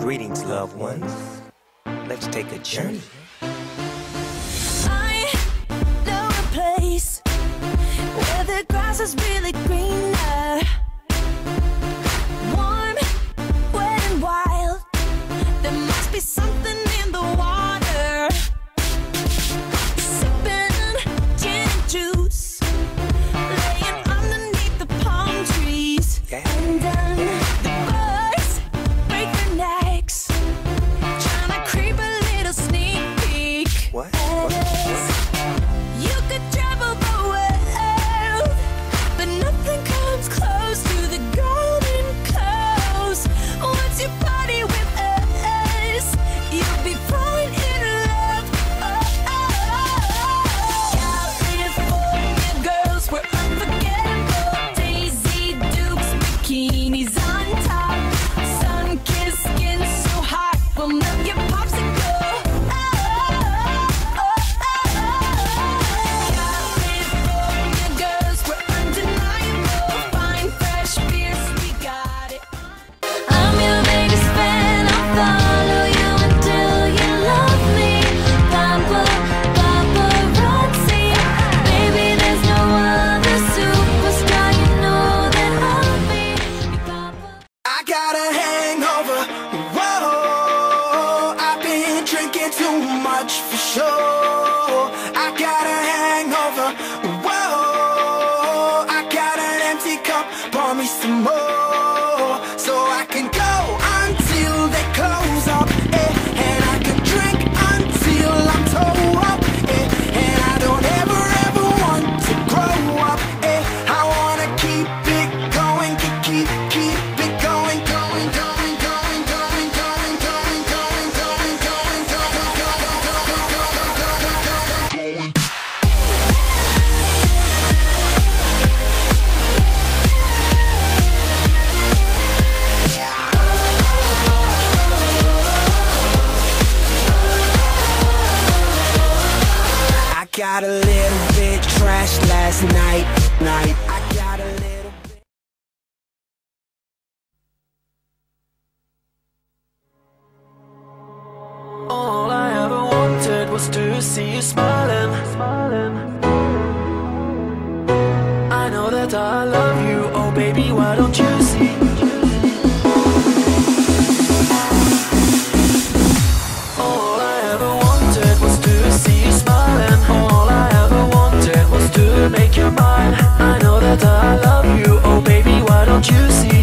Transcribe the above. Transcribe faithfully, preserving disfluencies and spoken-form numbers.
Greetings, loved ones. Let's take a journey. I know a place where the grass is really greener, warm, wet and wild. There must be something in the water. Sipping gin and juice, laying underneath the palm trees. Yeah. And then the birds break their necks, trying to creep a little sneak peek. What? What? What? You could travel the world, but nothing comes close to the golden coast. Once you party with us, you'll be falling in love. Oh, oh, oh. California girls, we're unforgettable. Daisy Dukes, bikinis on top, sun-kissed skin so hot, we'll melt your popsicle. Oh, oh, oh, oh. California girls, we're undeniable. Fine, fresh beers, we got it. I'm your biggest fan, I'll follow you until you love me. Papa, paparazzi, baby, there's no other superstar, you know that I'll be your papa. I got a hangover, whoa, I've been drinking too much for sure. I got a hangover, whoa, I got an empty cup, pour me some more, so I can go until they close up, eh, and I can drink until I'm toe up, eh, and I don't ever ever want to grow up, eh, I wanna keep it going, keep, keep, keep it going, going, going, going, going, going, going, going, going, going, going, going, going. I got a little bit trashed last night, night. I got a little bit. All I ever wanted was to see you smiling. I know that I love you, oh baby, why don't you see? All I ever wanted was to see you smiling. All I ever wanted was to make you mine. I know that I love you, oh baby, why don't you see?